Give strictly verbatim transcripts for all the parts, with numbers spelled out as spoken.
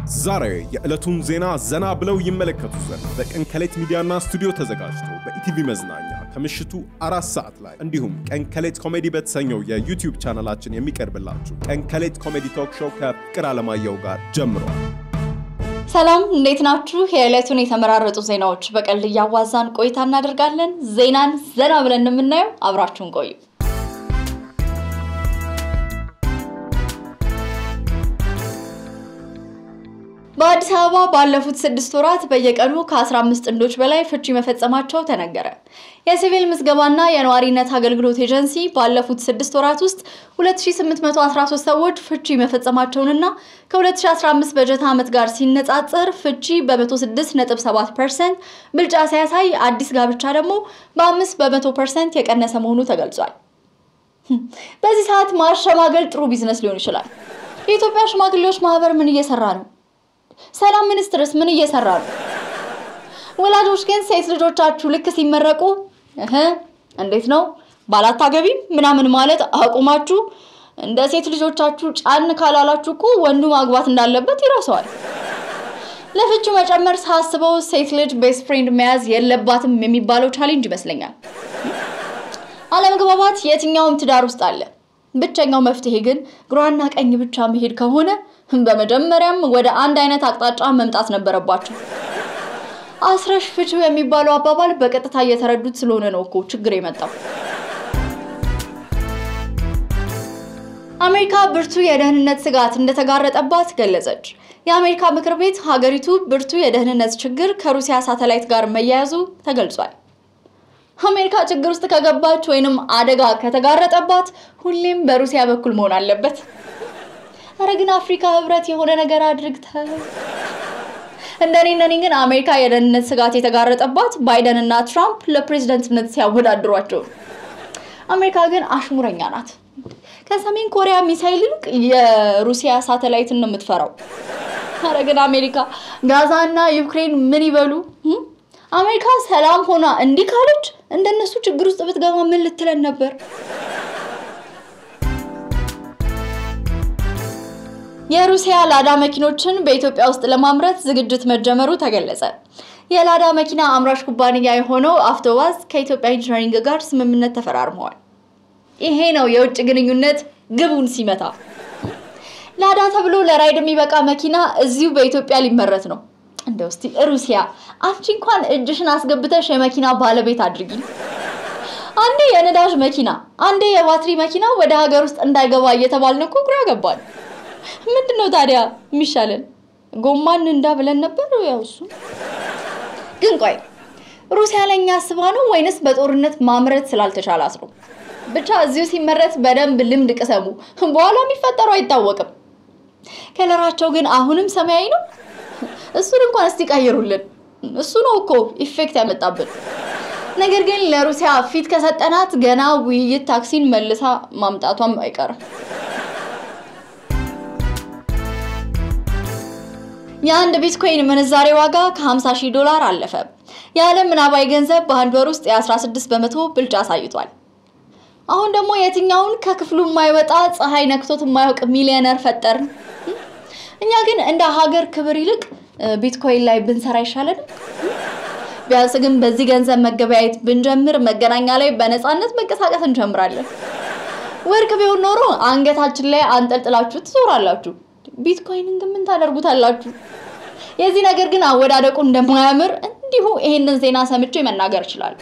ዛሬ የዕለቱን ዜና ዘና ብለው ይመለከቱ ዘንድ በቀን ከሌት ሚዲያና ስቱዲዮ ተዘጋጅቶ በኢቲቪ መዝናኛ ከምሽቱ አራት ሰዓት ላይ እንዲሁም ቀን ከሌት ኮሜዲ በተሰኘው የዩቲዩብ ቻናላችን የሚቀርብላችሁ ቀን ከሌት ኮሜዲ ቶክ ሾው ከፍቅር አለማየሁ ጋር ጀምሯል። ሰላም እንዴት ናችሁ? የዕለቱን የተመራረጡ ዜናዎች በቀልድ ያዋዛን ቆይታ እናደርጋለን። ዜናን ዘና ብለን እንምናየው አብራችሁን ቆዩ። በአዲስ አበባ ባለፉት ስድስት ወራት በየቀኑ ከ15 ጥንዶች በላይ ፍቺ መፈጸማቸው ተነገረ። የሲቪል ምዝገባና የነዋሪነት አገልግሎት ኤጀንሲ ባለፉት ስድስት ወራት ውስጥ ሁለት ሺህ ስምንት መቶ አስራ ሶስት ሰዎች ፍቺ መፈጸማቸውንና ከ2015 በጀት ዓመት ጋር ሲነጻጸር ፍቺ በ106 ነጥብ ሰባት ፐርሰንት ብልጫ ሲያሳይ አዲስ ጋብቻ ደግሞ በ5 በመቶ ፐርሰንት የቀነሰ መሆኑ ተገልጿል። በዚህ ሰዓት ማሸማገል ጥሩ ቢዝነስ ሊሆን ይችላል። የኢትዮጵያ ሽማግሌዎች ማህበር ምን እየሰራ ነው? ሰላም ሚኒስትርስ ምን እየሰራ ነው? ወላጆች ግን ሴት ልጆቻችሁ ልክ ሲመረቁ እህ እንዴት ነው ባላታገቢም ምናምን ማለት አቁማችሁ እንደ ሴት ልጆቻችሁ ጫን ካላላችሁ እኮ ወንዱ ማግባት እንዳለበት ይረሳዋል። ለፍቺ መጨመር ሳስበው ሴት ልጅ ቤስት ፍሬንድ መያዝ የለባትም የሚባለው ቻሌንጅ ይመስለኛል። አለመግባባት የትኛውም ትዳር ውስጥ አለ። ብቸኛው መፍትሄ ግን ግራና ቀኝ ብቻ መሄድ ከሆነ በመጀመሪያም ወደ አንድ አይነት አቅጣጫ መምጣት ነበረባቸው። አስረሽ ፍቺው የሚባለው አባባል በቀጥታ እየተረዱት ስለሆነ ነው እኮ ችግር የመጣው። አሜሪካ ብርቱ የደህንነት ስጋት እንደተጋረጠባት ገለጸች። የአሜሪካ ምክር ቤት ሀገሪቱ ብርቱ የደህንነት ችግር ከሩሲያ ሳተላይት ጋር መያያዙ ተገልጿል። አሜሪካ ችግር ውስጥ ከገባች ወይንም አደጋ ከተጋረጠባት ሁሌም በሩሲያ በኩል መሆን አለበት። አረግና አፍሪካ ህብረት የሆነ ነገር አድርግተ እንደኔ እንደኔ ግን አሜሪካ የደህንነት ስጋት የተጋረጠባት ባይደን እና ትራምፕ ለፕሬዝዳንትነት ሲያወዳድሯቸው። አሜሪካ ግን አሽሙረኛ ናት። ከሰሜን ኮሪያ ሚሳይል ልክ የሩሲያ ሳተላይትን ነው የምትፈራው። አረግና አሜሪካ ጋዛና ዩክሬን ምን ይበሉ? አሜሪካ ሰላም ሆና እንዲህ ካለች እንደነሱ ችግር ውስጥ ብትገባ ምን ልትለን ነበር? የሩሲያ ላዳ መኪኖችን በኢትዮጵያ ውስጥ ለማምረት ዝግጅት መጀመሩ ተገለጸ። የላዳ መኪና አምራች ኩባንያ የሆነው አፍቶባዝ ከኢትዮጵያ ኢንጂነሪንግ ጋር ስምምነት ተፈራርመዋል። ይሄ ነው የውጭ ግንኙነት ግቡን ሲመታ። ላዳ ተብሎ ለራይድ የሚበቃ መኪና እዚሁ በኢትዮጵያ ሊመረት ነው። እንደው እስቲ ሩሲያ አንቺ እንኳን እጅሽን አስገብተሽ የመኪና ባለቤት አድርጊ። አንዴ የነዳጅ መኪና አንዴ የባትሪ መኪና ወደ ሀገር ውስጥ እንዳይገባ እየተባልን እኮ ግራ ገባን። ምንድነው ታዲያ የሚሻለን? ጎማን እንዳብለን ነበር ያው እሱ። ግን ቆይ ሩሲያ ለኛ አስባ ነው ወይንስ በጦርነት ማምረት ስላልተቻላት ነው? ብቻ እዚሁ ሲመረት በደንብ ልምድ ቅሰሙ። በኋላ የሚፈጠረው አይታወቅም። ከለራቸው ግን አሁንም ሰማያዊ ነው። እሱን እንኳን እስቲ ቀይሩልን። እሱ ነው እኮ ኢፌክት ያመጣብን። ነገር ግን ለሩሲያ ፊት ከሰጠናት ገና ውይይት ታክሲን መልሳ ማምጣቷም አይቀርም። የአንድ ቢትኮይን ምንዛሬ ዋጋ ከ50 ሺህ ዶላር አለፈ። የዓለም ምናባዊ ገንዘብ በአንድ ወር ውስጥ የ16 በመቶ ብልጫ አሳይቷል። አሁን ደግሞ የትኛውን ከክፍሉ የማይወጣ ፀሐይ ነክቶት የማያውቅ ሚሊዮነር ፈጠርን? እኛ ግን እንደ ሀገር ክብር ይልቅ ቢትኮይን ላይ ብንሰራ ይሻላል። ቢያንስ ግን በዚህ ገንዘብ መገበያየት ብንጀምር መገናኛ ላይ በነፃነት መንቀሳቀስ እንጀምራለን። ወርቅ ቢሆን ኖሮ አንገታችን ላይ አንጠልጥላችሁ ትዞራላችሁ። ቢትኮይንን ግን ምን ታደርጉታላችሁ? የዚህ ነገር ግን አወዳደቁ እንደማያምር እንዲሁ ይሄንን ዜና ሰምቼ መናገር ይችላል።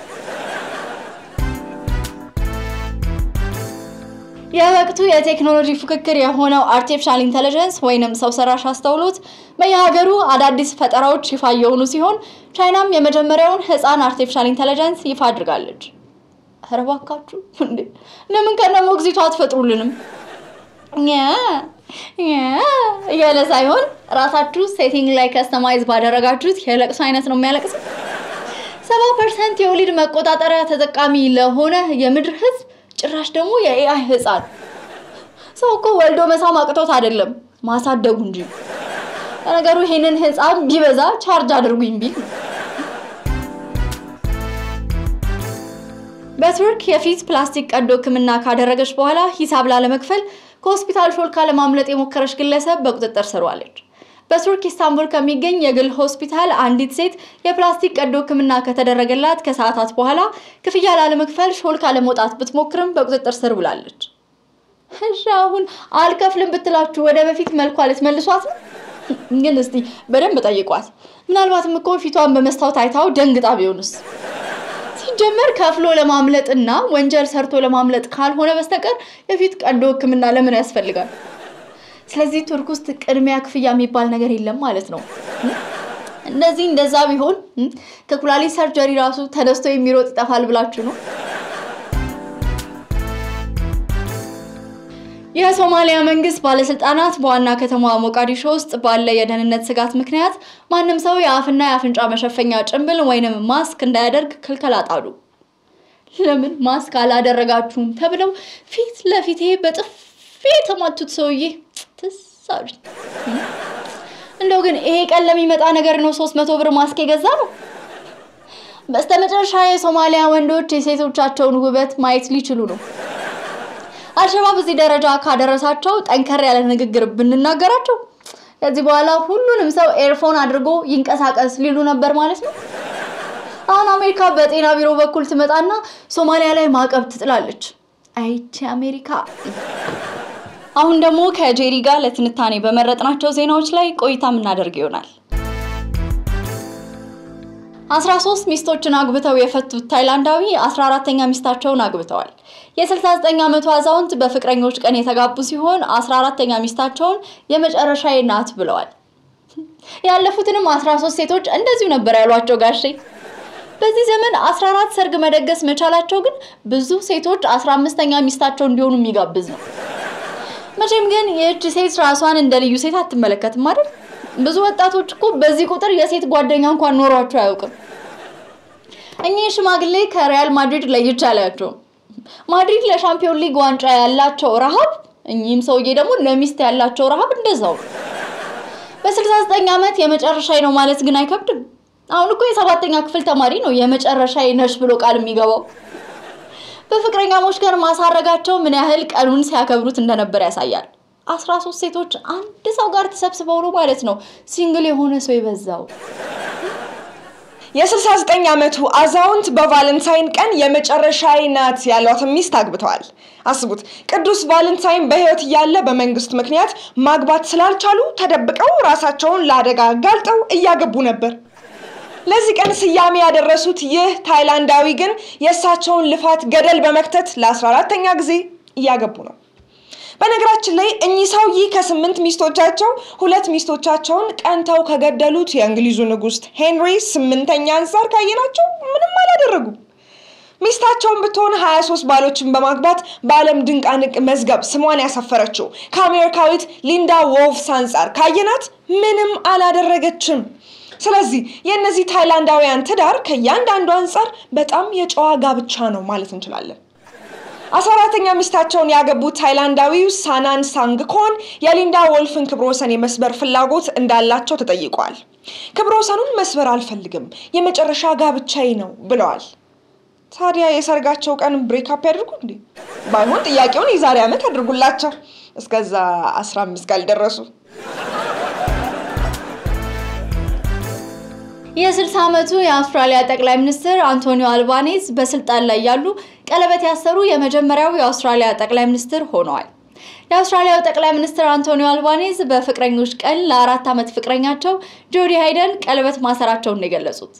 የወቅቱ የቴክኖሎጂ ፍክክር የሆነው አርቲፊሻል ኢንተለጀንስ ወይንም ሰው ሰራሽ አስተውሎት በየሀገሩ አዳዲስ ፈጠራዎች ይፋ የሆኑ ሲሆን ቻይናም የመጀመሪያውን ህፃን አርቲፊሻል ኢንተለጀንስ ይፋ አድርጋለች። አረባካችሁ እንዴ ለምን ከነሞ ግዚቷ አትፈጥሩልንም? ያ ያ ያለ ሳይሆን ራሳችሁ ሴቲንግ ላይ ከስተማይዝ ባደረጋችሁት የለቅሶ አይነት ነው የሚያለቅሰው። ሰባ ፐርሰንት የወሊድ መቆጣጠሪያ ተጠቃሚ ለሆነ የምድር ህዝብ ጭራሽ ደግሞ የኤአይ ህፃን ሰው እኮ ወልዶ መሳም አቅቶት አይደለም ማሳደጉ እንጂ። ነገሩ ይሄንን ህፃን ቢበዛ ቻርጅ አድርጉኝ ቢል። በቱርክ የፊት ፕላስቲክ ቀዶ ህክምና ካደረገች በኋላ ሂሳብ ላለመክፈል ከሆስፒታል ሾልካ ለማምለጥ የሞከረች ግለሰብ በቁጥጥር ስር ዋለች። በቱርክ ኢስታንቡል ከሚገኝ የግል ሆስፒታል አንዲት ሴት የፕላስቲክ ቀዶ ሕክምና ከተደረገላት ከሰዓታት በኋላ ክፍያ ላለመክፈል ሾልካ ለመውጣት ብትሞክርም በቁጥጥር ስር ውላለች። እሺ አሁን አልከፍልም ብትላችሁ ወደ በፊት መልኳ ልትመልሷት ነው? ግን እስቲ በደንብ ጠይቋት። ምናልባትም እኮ ፊቷን በመስታወት አይታው ደንግጣ ቢሆንስ? ሲጀመር ከፍሎ ለማምለጥና ወንጀል ሰርቶ ለማምለጥ ካልሆነ በስተቀር የፊት ቀዶ ሕክምና ለምን ያስፈልጋል? ስለዚህ ቱርክ ውስጥ ቅድሚያ ክፍያ የሚባል ነገር የለም ማለት ነው። እንደዚህ እንደዛ ቢሆን ከኩላሊት ሰርጀሪ ራሱ ተነስቶ የሚሮጥ ይጠፋል ብላችሁ ነው? የሶማሊያ መንግስት ባለስልጣናት በዋና ከተማዋ ሞቃዲሾ ውስጥ ባለ የደህንነት ስጋት ምክንያት ማንም ሰው የአፍና የአፍንጫ መሸፈኛ ጭንብል ወይንም ማስክ እንዳያደርግ ክልከላ ጣሉ። ለምን ማስክ አላደረጋችሁም ተብለው ፊት ለፊቴ በጥፊ ተማቱት ሰውዬ ተሳቢ። እንደው ግን ይሄ ቀን ለሚመጣ ነገር ነው ሶስት መቶ ብር ማስክ የገዛ ነው። በስተመጨረሻ የሶማሊያ ወንዶች የሴቶቻቸውን ውበት ማየት ሊችሉ ነው። አልሸባብ እዚህ ደረጃ ካደረሳቸው ጠንከር ያለ ንግግር ብንናገራቸው ከዚህ በኋላ ሁሉንም ሰው ኤርፎን አድርጎ ይንቀሳቀስ ሊሉ ነበር ማለት ነው። አሁን አሜሪካ በጤና ቢሮ በኩል ትመጣና ሶማሊያ ላይ ማዕቀብ ትጥላለች። አይቺ አሜሪካ። አሁን ደግሞ ከጄሪ ጋር ለትንታኔ በመረጥናቸው ዜናዎች ላይ ቆይታ ምናደርግ ይሆናል። አስራ ሶስት ሚስቶችን አግብተው የፈቱት ታይላንዳዊ አስራ አራተኛ ሚስታቸውን አግብተዋል። የስልሳ ዘጠኝ ዓመቱ አዛውንት በፍቅረኞች ቀን የተጋቡ ሲሆን አስራ አራተኛ ሚስታቸውን የመጨረሻዬ ናት ብለዋል። ያለፉትንም አስራ ሶስት ሴቶች እንደዚሁ ነበር ያሏቸው ጋሼ። በዚህ ዘመን አስራ አራት ሰርግ መደገስ መቻላቸው ግን ብዙ ሴቶች አስራ አምስተኛ ሚስታቸው እንዲሆኑ የሚጋብዝ ነው። መቼም ግን የእቺ ሴት ራሷን እንደ ልዩ ሴት አትመለከትም አይደል? ብዙ ወጣቶች እኮ በዚህ ቁጥር የሴት ጓደኛ እንኳን ኖሯቸው አያውቅም። እኚህ ሽማግሌ ከሪያል ማድሪድ ለይቻላቸው ማድሪድ ለሻምፒዮን ሊግ ዋንጫ ያላቸው ረሃብ እኚህም ሰውዬ ደግሞ ለሚስት ያላቸው ረሃብ እንደዛው። በስልሳ ዘጠኝ ዓመት የመጨረሻዬ ነው ማለት ግን አይከብድም። አሁን እኮ የሰባተኛ ክፍል ተማሪ ነው የመጨረሻዬ ነሽ ብሎ ቃል የሚገባው። በፍቅረኛሞች ጋር ማሳረጋቸው ምን ያህል ቀኑን ሲያከብሩት እንደነበር ያሳያል። አስራ ሶስት ሴቶች አንድ ሰው ጋር ተሰብስበው ነው ማለት ነው ሲንግል የሆነ ሰው ይበዛው። የስልሳ ዘጠኝ ዓመቱ አዛውንት በቫለንታይን ቀን የመጨረሻዬ ናት ያሏት ሚስት አግብተዋል። አስቡት፣ ቅዱስ ቫለንታይን በህይወት ያለ በመንግስት ምክንያት ማግባት ስላልቻሉ ተደብቀው ራሳቸውን ለአደጋ አጋልጠው እያገቡ ነበር። ለዚህ ቀን ስያሜ ያደረሱት ይህ ታይላንዳዊ ግን የእሳቸውን ልፋት ገደል በመክተት ለአስራ አራተኛ ጊዜ እያገቡ ነው። በነገራችን ላይ እኚህ ሰውዬ ከስምንት ሚስቶቻቸው ሁለት ሚስቶቻቸውን ቀንተው ከገደሉት የእንግሊዙ ንጉስ ሄንሪ ስምንተኛ አንፃር ካየናቸው ምንም አላደረጉም። ሚስታቸውን ብትሆን ሀያ ሶስት ባሎችን በማግባት በዓለም ድንቃንቅ መዝገብ ስሟን ያሰፈረችው ከአሜሪካዊት ሊንዳ ዎልፍስ አንፃር ካየናት ምንም አላደረገችም። ስለዚህ የእነዚህ ታይላንዳውያን ትዳር ከያንዳንዱ አንፃር በጣም የጨዋ ጋብቻ ነው ማለት እንችላለን። አስራ አራተኛ ሚስታቸውን ያገቡት ታይላንዳዊው ሳናን ሳንግኮን የሊንዳ ዎልፍን ክብረ ወሰን የመስበር ፍላጎት እንዳላቸው ተጠይቀዋል። ክብረ ወሰኑን መስበር አልፈልግም፣ የመጨረሻ ጋብቻዬ ነው ብለዋል። ታዲያ የሰርጋቸው ቀን ብሬክ አፕ ያድርጉ እንዴ? ባይሆን ጥያቄውን የዛሬ ዓመት አድርጉላቸው። እስከዛ አስራ አምስት ካልደረሱ። የስልሳ ዓመቱ የአውስትራሊያ ጠቅላይ ሚኒስትር አንቶኒዮ አልባኔዝ በስልጣን ላይ ያሉ ቀለበት ያሰሩ የመጀመሪያው የአውስትራሊያ ጠቅላይ ሚኒስትር ሆነዋል። የአውስትራሊያው ጠቅላይ ሚኒስትር አንቶኒዮ አልባኔዝ በፍቅረኞች ቀን ለአራት ዓመት ፍቅረኛቸው ጆዲ ሃይደን ቀለበት ማሰራቸውን የገለጹት።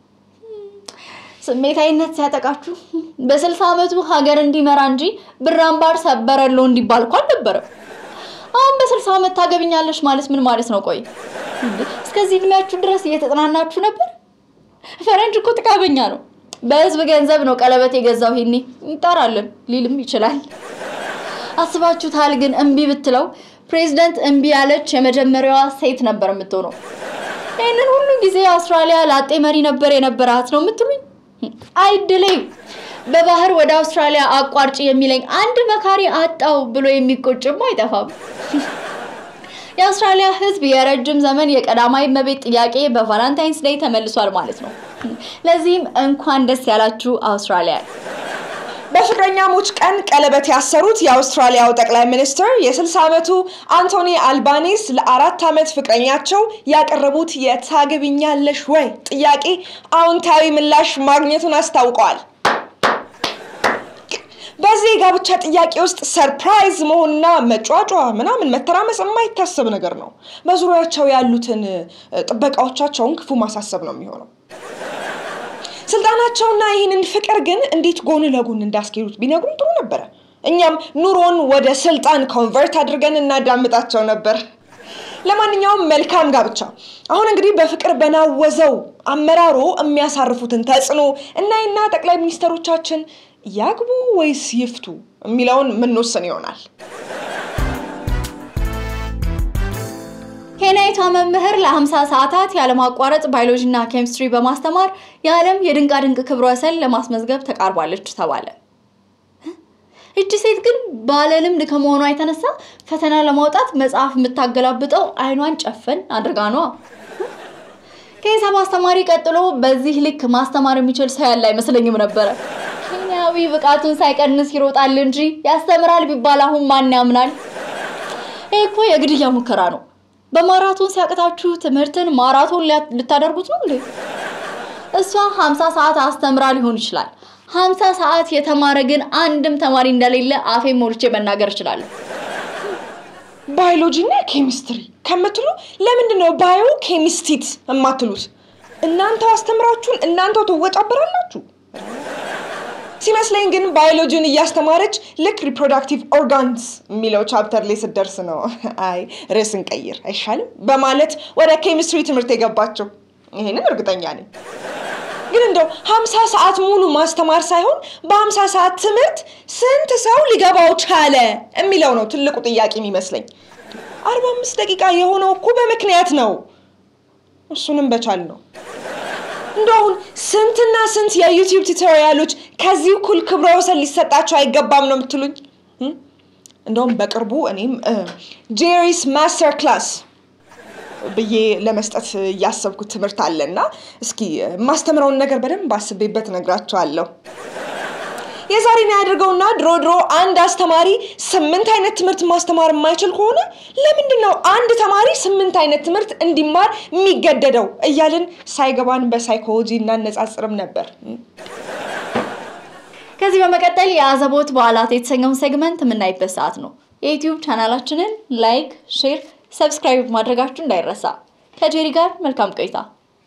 ስሜታዊነት ሲያጠቃችሁ በስልሳ ዓመቱ ሀገር እንዲመራ እንጂ ብራምባር ሰበረሎ እንዲባል እንኳን ነበር። አሁን በስልሳ ዓመት ታገብኛለሽ ማለት ምን ማለት ነው? ቆይ እስከዚህ እድሜያችሁ ድረስ እየተጠናናችሁ ነበር? ፈረንጅ እኮ ጥቃበኛ ነው። በህዝብ ገንዘብ ነው ቀለበት የገዛው ይሄኔ ይጣራልን ሊልም ይችላል። አስባችሁታል? ግን እምቢ ብትለው ፕሬዝዳንት እምቢ ያለች የመጀመሪያዋ ሴት ነበር የምትሆነው። ይሄንን ሁሉ ጊዜ አውስትራሊያ ላጤ መሪ ነበር የነበራት ነው የምትሉኝ? አይድሌ በባህር ወደ አውስትራሊያ አቋርጭ የሚለኝ አንድ መካሪ አጣው ብሎ የሚቆጭም አይጠፋም። የአውስትራሊያ ህዝብ የረጅም ዘመን የቀዳማይ እመቤት ጥያቄ በቫለንታይንስ ዴይ ተመልሷል ማለት ነው። ለዚህም እንኳን ደስ ያላችሁ አውስትራሊያ። በፍቅረኛሞች ቀን ቀለበት ያሰሩት የአውስትራሊያው ጠቅላይ ሚኒስትር የ60 ዓመቱ አንቶኒ አልባኒስ ለአራት ዓመት ፍቅረኛቸው ያቀረቡት የታገቢኛለሽ ወይ ጥያቄ አዎንታዊ ምላሽ ማግኘቱን አስታውቀዋል። በዚህ ጋብቻ ጥያቄ ውስጥ ሰርፕራይዝ መሆንና መጫጫ ምናምን መተራመስ የማይታሰብ ነገር ነው። በዙሪያቸው ያሉትን ጥበቃዎቻቸውን ክፉ ማሳሰብ ነው የሚሆነው። ስልጣናቸውና ይህንን ፍቅር ግን እንዴት ጎን ለጎን እንዳስኬዱት ቢነግሩን ጥሩ ነበር። እኛም ኑሮን ወደ ስልጣን ኮንቨርት አድርገን እናዳምጣቸው ነበር። ለማንኛውም መልካም ጋብቻ። አሁን እንግዲህ በፍቅር በናወዘው አመራሮ የሚያሳርፉትን ተጽዕኖ እናይና ጠቅላይ ሚኒስትሮቻችን ያግቡ ወይስ ይፍቱ የሚለውን ምንወስን ይሆናል። ኬንያዊቷ መምህር ለ50 ሰዓታት ያለማቋረጥ ባዮሎጂና ኬሚስትሪ በማስተማር የዓለም የድንቃ ድንቅ ክብረ ወሰን ለማስመዝገብ ተቃርባለች ተባለ። እቺ ሴት ግን ባለልምድ ከመሆኗ የተነሳ ፈተና ለማውጣት መጽሐፍ የምታገላብጠው አይኗን ጨፈን አድርጋ ነው። ከሂሳብ አስተማሪ ቀጥሎ በዚህ ልክ ማስተማር የሚችል ሰው ያለ አይመስለኝም ነበር። ኬንያዊ ብቃቱን ሳይቀንስ ይሮጣል እንጂ ያስተምራል ቢባል አሁን ማን ያምናል? እኮ የግድያ ሙከራ ነው። በማራቶን ሲያቀታችሁ ትምህርትን ማራቶን ልታደርጉት ነው እንዴ? እሷ ሃምሳ ሰዓት አስተምራ ሊሆን ይችላል። ሃምሳ ሰዓት የተማረ ግን አንድም ተማሪ እንደሌለ አፌ ሞልቼ መናገር እችላለሁ። ባዮሎጂና ኬሚስትሪ ከምትሉ ለምንድን ነው ባዮ ኬሚስቲት የማትሉት? እናንተው አስተምራችሁን እናንተው ትወጣበራላችሁ። ሲመስለኝ ግን ባዮሎጂን እያስተማረች ልክ ሪፕሮዳክቲቭ ኦርጋንስ የሚለው ቻፕተር ላይ ስትደርስ ነው አይ ርዕስን ቀይር አይሻልም በማለት ወደ ኬሚስትሪ ትምህርት የገባቸው። ይሄንን እርግጠኛ ነኝ። ግን እንደው ሃምሳ ሰዓት ሙሉ ማስተማር ሳይሆን በ50 ሰዓት ትምህርት ስንት ሰው ሊገባው ቻለ የሚለው ነው ትልቁ ጥያቄ የሚመስለኝ። አርባ አምስት ደቂቃ የሆነው እኮ በምክንያት ነው። እሱንም በቻል ነው። እንደው ስንትና ስንት የዩቲዩብ ቱቶሪያሎች ከዚህ ኩል ክብረ ወሰን ሊሰጣቸው አይገባም ነው የምትሉኝ? እንደውም በቅርቡ እኔም ጄሪስ ማስተር ክላስ በየ ለመስጠት ያሰብኩት ትምህርት አለና እስኪ ማስተምረውን ነገር በደንብ አስቤበት ነግራችኋለሁ። የዛሬን ያድርገውና ድሮ ድሮ አንድ አስተማሪ ስምንት አይነት ትምህርት ማስተማር የማይችል ከሆነ ለምንድን ነው አንድ ተማሪ ስምንት አይነት ትምህርት እንዲማር የሚገደደው እያልን ሳይገባን በሳይኮሎጂ እናነጻጽርም ነበር። ከዚህ በመቀጠል የአዘቦት በዓላት የተሰኘውን ሴግመንት የምናይበት ሰዓት ነው። የዩቲዩብ ቻናላችንን ላይክ፣ ሼር፣ ሰብስክራይብ ማድረጋችሁ እንዳይረሳ። ከጄሪ ጋር መልካም ቆይታ።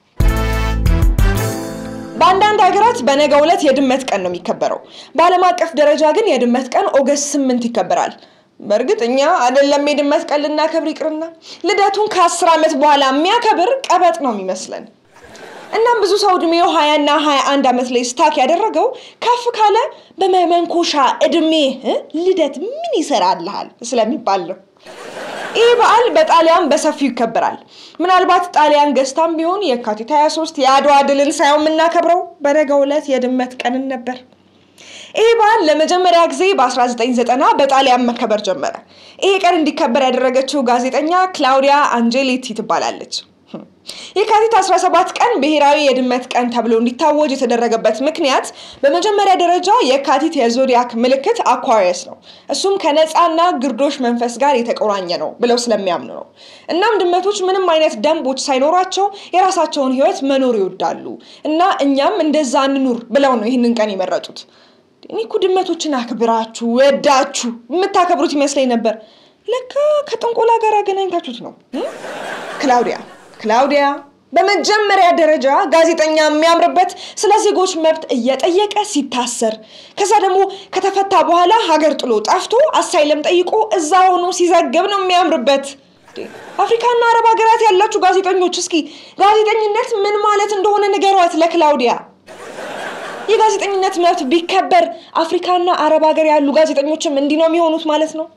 በአንዳንድ ሀገራት በነገው ዕለት የድመት ቀን ነው የሚከበረው። በዓለም አቀፍ ደረጃ ግን የድመት ቀን ኦገስት ስምንት ይከበራል። በእርግጥ እኛ አይደለም የድመት ቀን ልናከብር ይቅርና ልደቱን ከአስር ዓመት በኋላ የሚያከብር ቀበጥ ነው የሚመስለን። እናም ብዙ ሰው እድሜው ሃያ እና ሃያ አንድ ዓመት ላይ ስታክ ያደረገው ከፍ ካለ በመመንኮሻ እድሜ ልደት ምን ይሰራልሃል ስለሚባል ነው። ይህ በዓል በጣሊያን በሰፊው ይከበራል። ምናልባት ጣሊያን ገዝታም ቢሆን የካቲት ሃያ ሶስት የአድዋ ድልን ሳይሆን የምናከብረው በነገው ዕለት የድመት ቀንን ነበር። ይህ በዓል ለመጀመሪያ ጊዜ በ1990 በጣሊያን መከበር ጀመረ። ይሄ ቀን እንዲከበር ያደረገችው ጋዜጠኛ ክላውዲያ አንጀሊቲ ትባላለች። የካቲት አስራ ሰባት ቀን ብሔራዊ የድመት ቀን ተብሎ እንዲታወጅ የተደረገበት ምክንያት በመጀመሪያ ደረጃ የካቲት የዞዲያክ ምልክት አኳሪየስ ነው። እሱም ከነፃና ግርዶሽ መንፈስ ጋር የተቆራኘ ነው ብለው ስለሚያምኑ ነው። እናም ድመቶች ምንም አይነት ደንቦች ሳይኖራቸው የራሳቸውን ህይወት መኖር ይወዳሉ እና እኛም እንደዛ እንኑር ብለው ነው ይህንን ቀን የመረጡት። እኔ እኮ ድመቶችን አክብራችሁ ወዳችሁ የምታከብሩት ይመስለኝ ነበር። ለካ ከጥንቆላ ጋር አገናኝታችሁት ነው። ክላውዲያ ክላውዲያ በመጀመሪያ ደረጃ ጋዜጠኛ የሚያምርበት ስለ ዜጎች መብት እየጠየቀ ሲታሰር ከዛ ደግሞ ከተፈታ በኋላ ሀገር ጥሎ ጠፍቶ አሳይለም ጠይቆ እዛ ሆኖ ሲዘግብ ነው የሚያምርበት። አፍሪካና አረብ ሀገራት ያላችሁ ጋዜጠኞች እስኪ ጋዜጠኝነት ምን ማለት እንደሆነ ንገሯት ለክላውዲያ። የጋዜጠኝነት መብት ቢከበር አፍሪካና አረብ ሀገር ያሉ ጋዜጠኞችም እንዲህ ነው የሚሆኑት ማለት ነው።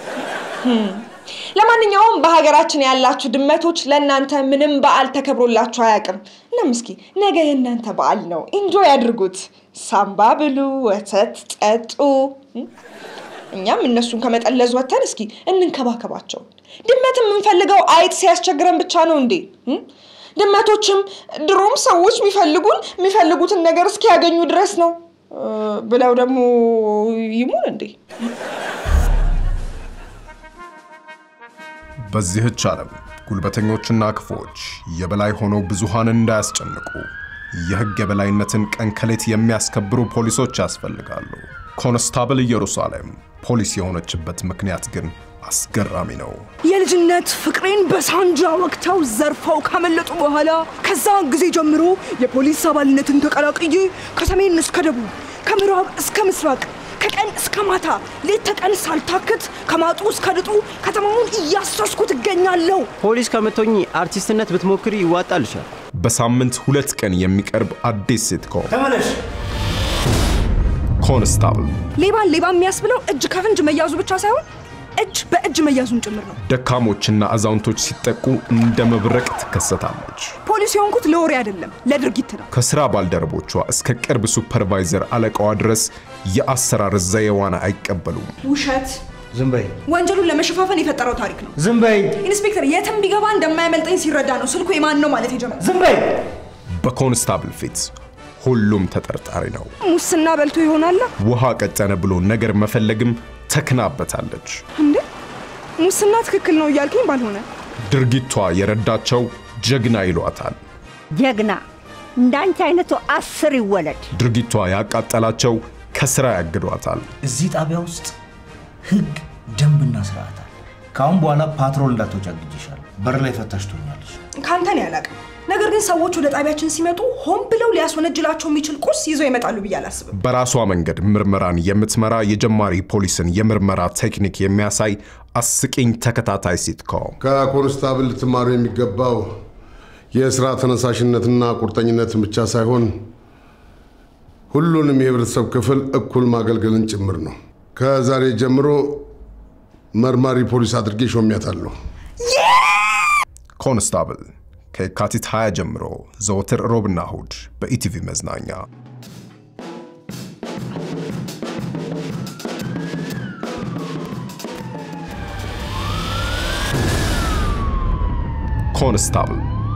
ለማንኛውም በሀገራችን ያላችሁ ድመቶች ለእናንተ ምንም በዓል ተከብሮላችሁ አያውቅም። እናም እስኪ ነገ የእናንተ በዓል ነው፣ ኢንጆይ አድርጉት። ሳምባ ብሉ፣ ወተት ጠጡ። እኛም እነሱን ከመጠለዝ ወተን እስኪ እንንከባከባቸው። ድመትም የምንፈልገው አይጥ ሲያስቸግረን ብቻ ነው እንዴ? ድመቶችም ድሮም ሰዎች የሚፈልጉን የሚፈልጉትን ነገር እስኪያገኙ ድረስ ነው። ብለው ደግሞ ይሙን እንዴ በዚህች ዓለም ጉልበተኞችና ክፎች የበላይ ሆነው ብዙሃንን እንዳያስጨንቁ የሕግ የበላይነትን ቀንከሌት የሚያስከብሩ ፖሊሶች ያስፈልጋሉ። ኮንስታብል ኢየሩሳሌም ፖሊስ የሆነችበት ምክንያት ግን አስገራሚ ነው። የልጅነት ፍቅሬን በሳንጃ ወቅተው ዘርፈው ካመለጡ በኋላ ከዛን ጊዜ ጀምሮ የፖሊስ አባልነትን ተቀላቅዬ ከሰሜን እስከ ደቡብ ከምዕራብ እስከ ምስራቅ ከቀን እስከ ማታ ሌት ተቀን ሳልታክት ከማጡ እስከ ድጡ ከተማውን እያሰስኩት እገኛለሁ። ፖሊስ ከመቶኝ አርቲስትነት ብትሞክሪ ይዋጣልሻል። በሳምንት ሁለት ቀን የሚቀርብ አዲስ ሲትኮም ተመለሽ። ኮንስታብል ሌባን ሌባ የሚያስብለው እጅ ከፍንጅ መያዙ ብቻ ሳይሆን እጅ በእጅ መያዙን ጭምር ነው። ደካሞችና አዛውንቶች ሲጠቁ እንደ መብረቅ ትከሰታለች። ፖሊስ የሆንኩት ለወሬ አይደለም ለድርጊት ነው። ከስራ ባልደረቦቿ እስከ ቅርብ ሱፐርቫይዘር አለቃዋ ድረስ የአሰራር ዘየዋን አይቀበሉም። ውሸት ዝም በይ። ወንጀሉን ለመሸፋፈን የፈጠረው ታሪክ ነው። ዝም በይ። ኢንስፔክተር የትም ቢገባ እንደማያመልጠኝ ሲረዳ ነው ስልኩ የማን ነው ማለት የጀመረው። ዝም በይ። በኮንስታብል ፊት ሁሉም ተጠርጣሪ ነው። ሙስና በልቶ ይሆናል። ውሃ ቀጠነ ብሎ ነገር መፈለግም ተክናበታለች። እንዴ ሙስና ትክክል ነው እያልከኝ ባልሆነ ድርጊቷ የረዳቸው ጀግና ይሏታል። ጀግና እንዳንቺ አይነቱ አስር ይወለድ። ድርጊቷ ያቃጠላቸው ከስራ ያግዷታል። እዚህ ጣቢያ ውስጥ ህግ ደንብና ስርዓት አለ። ካሁን በኋላ ፓትሮል እንዳትወጫግጂሻል። በር ላይ ፈታሽቶኛለሽ። ካንተን ያላቀም ነገር ግን ሰዎች ወደ ጣቢያችን ሲመጡ ሆን ብለው ሊያስወነጅላቸው የሚችል ቁስ ይዘው ይመጣሉ ብዬ አላስብም። በራሷ መንገድ ምርመራን የምትመራ የጀማሪ ፖሊስን የምርመራ ቴክኒክ የሚያሳይ አስቂኝ ተከታታይ ሲትኮም ከኮንስታብል ትማሩ የሚገባው የስራ ተነሳሽነትና ቁርጠኝነት ብቻ ሳይሆን ሁሉንም የህብረተሰብ ክፍል እኩል ማገልገልን ጭምር ነው። ከዛሬ ጀምሮ መርማሪ ፖሊስ አድርጌ ሾሚያታለሁ። ኮንስታብል ከየካቲት ሃያ ጀምሮ ዘወትር ሮብና እሁድ በኢቲቪ መዝናኛ። ኮንስታብል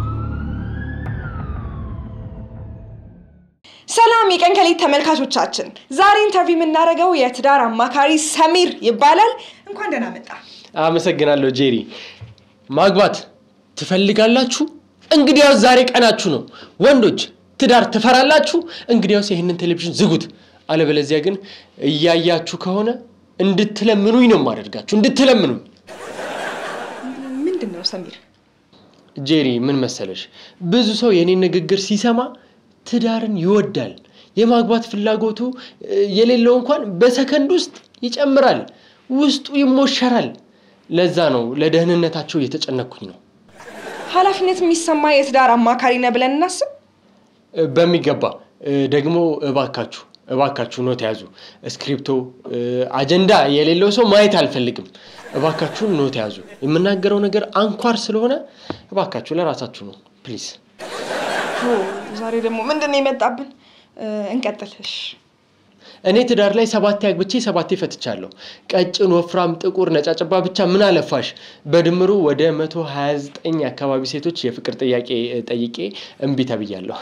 ሰላም የቀንከሌት ተመልካቾቻችን፣ ዛሬ ኢንተርቪው የምናደርገው የትዳር አማካሪ ሰሚር ይባላል። እንኳን ደህና መጣ። አመሰግናለሁ ጄሪ። ማግባት ትፈልጋላችሁ? እንግዲያው ዛሬ ቀናችሁ ነው። ወንዶች ትዳር ትፈራላችሁ? እንግዲያው ይሄንን ቴሌቪዥን ዝጉት። አለበለዚያ ግን እያያችሁ ከሆነ እንድትለምኑኝ ነው ማደርጋችሁ። እንድትለምኑኝ። ምንድነው ሰሚር? ጄሪ ምን መሰለሽ፣ ብዙ ሰው የኔን ንግግር ሲሰማ ትዳርን ይወዳል። የማግባት ፍላጎቱ የሌለው እንኳን በሰከንድ ውስጥ ይጨምራል፣ ውስጡ ይሞሸራል። ለዛ ነው ለደህንነታቸው እየተጨነኩኝ ነው። ኃላፊነት የሚሰማ የትዳር አማካሪ ነህ ብለን እናስብ። በሚገባ ደግሞ እባካችሁ እባካችሁ ኖት ያዙ። ስክሪፕቶ አጀንዳ የሌለው ሰው ማየት አልፈልግም። እባካችሁ ኖት ያዙ። የምናገረው ነገር አንኳር ስለሆነ እባካችሁ ለራሳችሁ ነው ፕሊዝ። ዛሬ ደግሞ ምንድነው የመጣብን? እንቀጥልሽ። እኔ ትዳር ላይ ሰባቴ አግብቼ ሰባቴ ፈትቻለሁ። ቀጭን፣ ወፍራም፣ ጥቁር፣ ነጫጭባ ብቻ ምን አለፋሽ በድምሩ ወደ መቶ ሃያ ዘጠኝ አካባቢ ሴቶች የፍቅር ጥያቄ ጠይቄ እምቢ ተብያለሁ።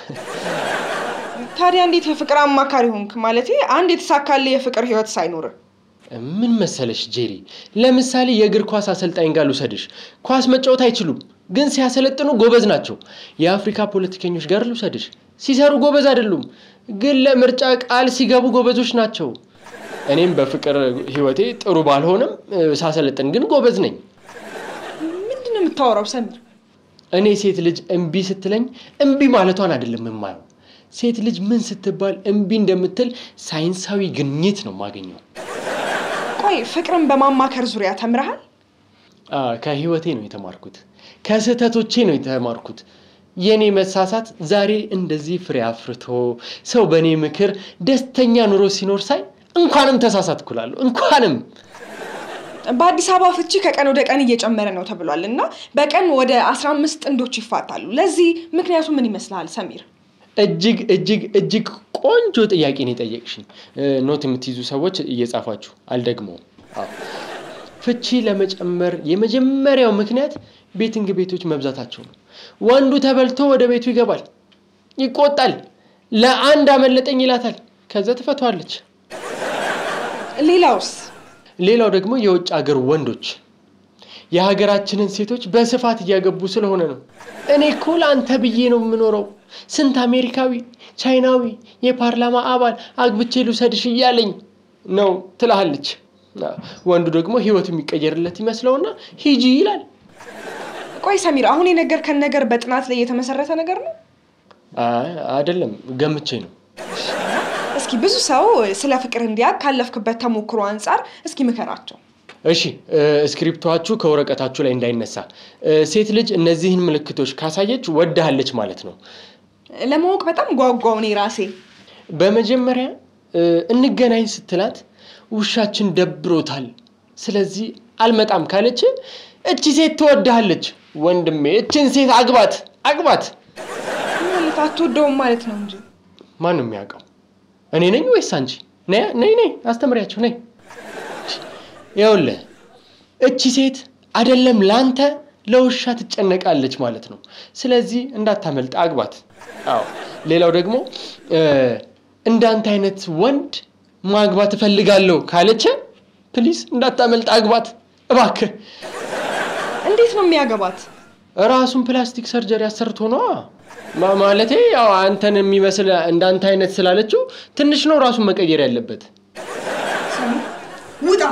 ታዲያ እንዴት የፍቅር አማካሪ ሆንክ? ማለቴ አንድ የተሳካለ የፍቅር ህይወት ሳይኖር? ምን መሰለሽ ጄሪ፣ ለምሳሌ የእግር ኳስ አሰልጣኝ ጋር ልውሰድሽ። ኳስ መጫወት አይችሉም፣ ግን ሲያሰለጥኑ ጎበዝ ናቸው። የአፍሪካ ፖለቲከኞች ጋር ልውሰድሽ። ሲሰሩ ጎበዝ አይደሉም፣ ግን ለምርጫ ቃል ሲገቡ ጎበዞች ናቸው። እኔም በፍቅር ህይወቴ ጥሩ ባልሆነም ሳሰለጥን ግን ጎበዝ ነኝ። ምንድነው የምታወራው ሰሚር? እኔ ሴት ልጅ እምቢ ስትለኝ እምቢ ማለቷን አይደለም የማየው። ሴት ልጅ ምን ስትባል እምቢ እንደምትል ሳይንሳዊ ግኝት ነው ማገኘው። ቆይ ፍቅርን በማማከር ዙሪያ ተምረሃል? አዎ፣ ከህይወቴ ነው የተማርኩት። ከስህተቶቼ ነው የተማርኩት። የኔ መሳሳት ዛሬ እንደዚህ ፍሬ አፍርቶ ሰው በኔ ምክር ደስተኛ ኑሮ ሲኖር ሳይ እንኳንም ተሳሳትኩላለሁ። እንኳንም በአዲስ አበባ ፍቺ ከቀን ወደ ቀን እየጨመረ ነው ተብሏልና በቀን ወደ አስራ አምስት ጥንዶች ይፋታሉ። ለዚህ ምክንያቱ ምን ይመስላል ሰሚር? እጅግ እጅግ እጅግ ቆንጆ ጥያቄ ነው የጠየቅሽኝ። ኖት የምትይዙ ሰዎች እየጻፋችሁ አልደግመው። አዎ፣ ፍቺ ለመጨመር የመጀመሪያው ምክንያት ቤቲንግ ቤቶች መብዛታቸው ነው። ወንዱ ተበልቶ ወደ ቤቱ ይገባል፣ ይቆጣል፣ ለአንድ አመለጠኝ ይላታል። ከዛ ትፈቷለች። ሌላውስ? ሌላው ደግሞ የውጭ ሀገር ወንዶች የሀገራችንን ሴቶች በስፋት እያገቡ ስለሆነ ነው። እኔ እኮ ለአንተ ብዬ ነው የምኖረው። ስንት አሜሪካዊ፣ ቻይናዊ የፓርላማ አባል አግብቼ ልውሰድሽ እያለኝ ነው ትላለች። ወንዱ ደግሞ ህይወቱ የሚቀየርለት ይመስለውና ሂጂ ይላል። ቆይ ሰሚር፣ አሁን የነገርከን ነገር በጥናት ላይ የተመሰረተ ነገር ነው? አይ አይደለም፣ ገምቼ ነው። እስኪ ብዙ ሰው ስለ ፍቅር እንዲያውቅ ካለፍክበት ተሞክሮ አንፃር እስኪ ምከራቸው። እሺ፣ ስክሪፕቷችሁ ከወረቀታችሁ ላይ እንዳይነሳ። ሴት ልጅ እነዚህን ምልክቶች ካሳየች ወዳለች ማለት ነው። ለማወቅ በጣም ጓጓው እኔ ራሴ። በመጀመሪያ እንገናኝ ስትላት ውሻችን ደብሮታል ስለዚህ አልመጣም ካለች እቺ ሴት ትወዳለች። ወንድሜ እቺን ሴት አግባት አግባት ማለት አትወደውም ማለት ነው እንጂ ማን ነው የሚያውቀው? እኔ ነኝ ወይስ አንቺ? ነይ ነይ ነይ አስተምሪያቸው ነይ። ይኸውልህ እቺ ሴት አይደለም ላንተ ለውሻ ትጨነቃለች ማለት ነው። ስለዚህ እንዳታመልጥ አግባት። አዎ ሌላው ደግሞ እንዳንተ አይነት ወንድ ማግባት እፈልጋለሁ ካለች ፕሊስ እንዳታመልጥ አግባት እባክህ። እንዴት ነው የሚያገባት? ራሱን ፕላስቲክ ሰርጀሪ አሰርቶ ነው ማለቴ። ያው አንተን የሚመስል እንዳንተ አይነት ስላለችው ትንሽ ነው ራሱን መቀየር ያለበት። ውጣ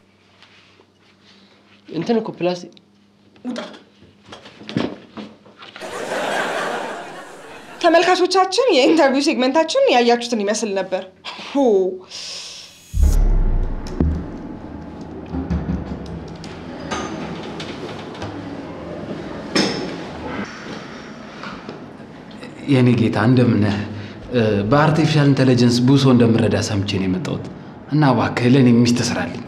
እንትን እኮ ፕላስቲክ ውጣ። ተመልካቾቻችን የኢንተርቪው ሴግመንታችን ያያችሁትን ይመስል ነበር። ሆ የኔ ጌታ እንደምን በአርቲፊሻል ኢንተለጀንስ ቡሶ እንደምረዳ ሰምቼ ነው የመጣሁት እና እባክህ ለኔ ሚስት ስራልኝ።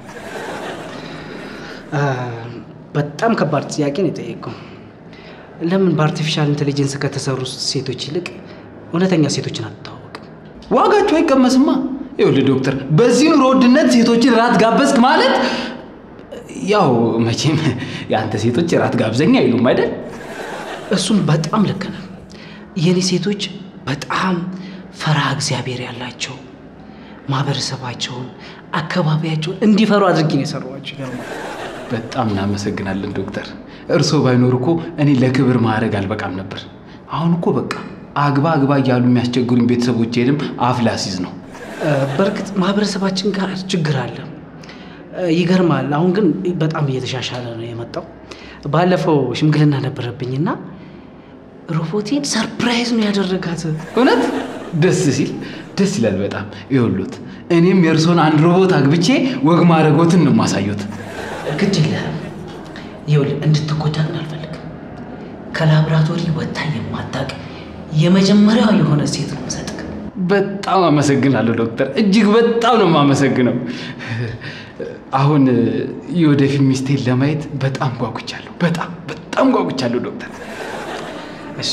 በጣም ከባድ ጥያቄ ነው የጠየቀው። ለምን በአርቲፊሻል ኢንተለጀንስ ከተሰሩ ሴቶች ይልቅ እውነተኛ ሴቶችን አትተዋወቅም? ዋጋቸው አይቀመስማ። ይኸውልህ ዶክተር፣ በዚህ ኑሮ ውድነት ሴቶችን ራት ጋበዝክ ማለት ያው መቼም የአንተ ሴቶች ራት ጋብዘኛ አይሉም አይደል? እሱም በጣም ልክ ነው። የኔ ሴቶች በጣም ፈራህ እግዚአብሔር ያላቸው፣ ማህበረሰባቸውን አካባቢያቸውን እንዲፈሩ አድርጌ ነው የሰራኋቸው። በጣም እናመሰግናለን ዶክተር። እርሶ ባይኖር እኮ እኔ ለክብር ማዕረግ አልበቃም ነበር። አሁን እኮ በቃ አግባ አግባ እያሉ የሚያስቸግሩኝ ቤተሰቦቼንም አፍ ላስይዝ ነው። በእርግጥ ማህበረሰባችን ጋር ችግር አለ። ይገርማል። አሁን ግን በጣም እየተሻሻለ ነው የመጣው። ባለፈው ሽምግልና ነበረብኝና ሮቦቴን ሰርፕራይዝ ነው ያደረጋት። እውነት ደስ ሲል ደስ ይላል በጣም። ይኸውልዎት እኔም የእርሶን አንድ ሮቦት አግብቼ ወግ ማድረጎትን ነው የማሳየዎት። ግድ የለህም። ይኸውልህ እንድትጎዳ ግን አልፈልግም። ከላብራቶሪ ወጥታ የማታውቅ የመጀመሪያው የሆነ ሴት ነው የምሰጥህ። በጣም አመሰግናለሁ ዶክተር፣ እጅግ በጣም ነው የማመሰግነው። አሁን የወደፊት ሚስቴን ለማየት በጣም ጓጉቻለሁ። በጣም በጣም ጓጉቻለሁ ዶክተር። እሺ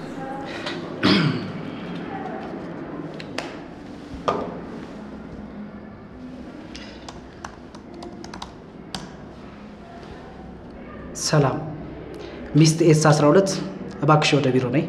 ሰላም ሚስት ኤስ አስራ ሁለት እባክሽ ወደ ቢሮ ነይ።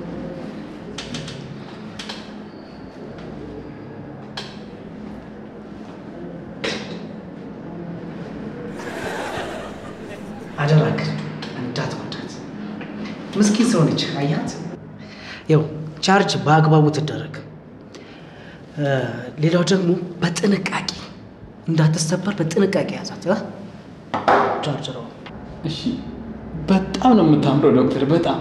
አደራክ እንዳትጎዳት፣ ምስኪን ሰው ነች። አያት ያው ቻርጅ በአግባቡ ትደረግ። ሌላው ደግሞ በጥንቃቄ እንዳትሰበር በጥንቃቄ ያዛት። ቻርጅ ነው። እሺ በጣም ነው የምታምረው ዶክተር፣ በጣም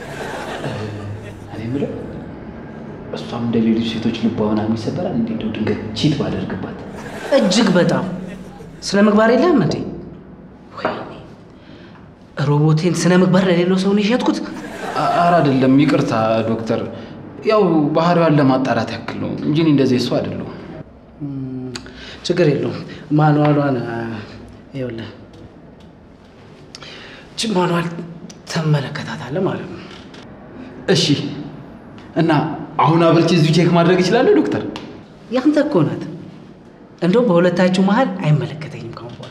እኔ የምለው እሷም እንደ ሌሎች ሴቶች ልቧና የሚሰበራል እንዴ? እንደው ድንገት ቺት ባደርግባት? እጅግ በጣም ስነ ምግባር የለም እንዴ? ወይኔ ሮቦቴን ስነ ምግባር ለሌለው ሰው ነው የሸጥኩት። ኧረ አይደለም፣ ይቅርታ ዶክተር፣ ያው ባህሪዋን ለማጣራት ያክል ነው እንጂ እንደዚህ እሱ አይደለም። ችግር የለውም። ማኑዋሏን ይኸውልህ ማኑዋል ተመለከታታለህ ማለት ነው። እሺ እና አሁን አብርቼ እዚሁ ቼክ ማድረግ ይችላል ዶክተር? ያንተ እኮ ናት። እንደው በሁለታችሁ መሀል አይመለከተኝም ካሁን በኋላ።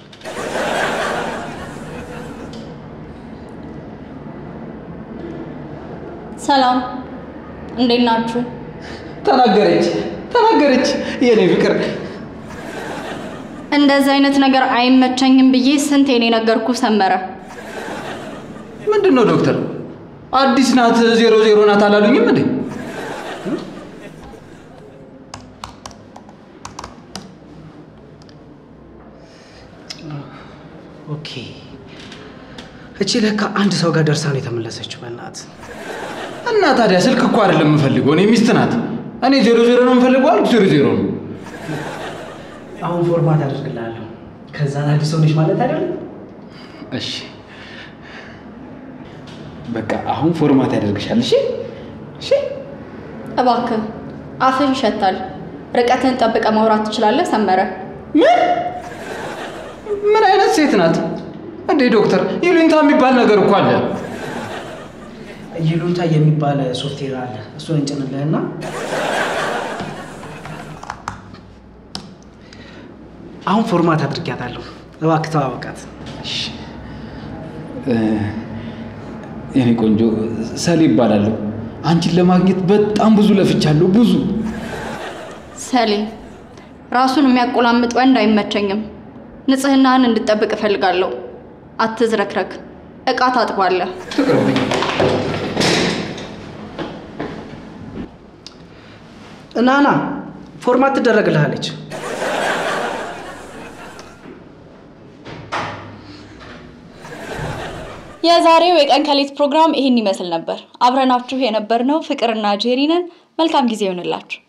ሰላም እንዴት ናችሁ? ተናገረች ተናገረች የኔ ፍቅር። እንደዚህ አይነት ነገር አይመቸኝም ብዬ ስንቴ ነው ነገርኩ ሰመረ። ምንድነው ዶክተር? አዲስ ናት ዜሮ ዜሮ ናት አላሉኝም እንዴ? ኦኬ እቺ ለካ አንድ ሰው ጋር ደርሳ ነው የተመለሰችው። በእናት እና ታዲያ ስልክ እኮ አይደለም የምፈልገው፣ እኔ ሚስት ናት። እኔ ዜሮ ዜሮ ነው የምፈልገው አልኩ፣ ዜሮ ዜሮ ነው። አሁን ፎርማት አድርግልሃለሁ። ከዛ አዲስ ሰው ነሽ ማለት አይደል? እሺ በቃ አሁን ፎርማት ያደርግሻል። እሺ እሺ። እባክህ አፍህ ይሸታል። ርቀትን ጠብቀ ማውራት ትችላለህ ሰመረ። ምን ምን አይነት ሴት ናት እንዴ ዶክተር? ይሉኝታ የሚባል ነገር እኮ አለ። ይሉኝታ የሚባል ሶፍትዌር አለ። እሱን እንጭንልህና አሁን ፎርማት አድርጊያታለሁ። እባክህ ተዋወቃት። እሺ የኔ ቆንጆ ሰሌ ይባላለሁ። አንቺን ለማግኘት በጣም ብዙ ለፍቻለሁ፣ ብዙ። ሰሌ ራሱን የሚያቆላምጥ ወንድ አይመቸኝም። ንጽህናህን እንድጠብቅ እፈልጋለሁ። አትዝረክረክ። እቃ ታጥባለህ። ትቅርብኝ። እናና ፎርማት ትደረግልሃለች። የዛሬው የቀን ከሌት ፕሮግራም ይሄን ይመስል ነበር። አብረናችሁ የነበርነው ፍቅርና ጄሪ ነን። መልካም ጊዜ ይሁንላችሁ።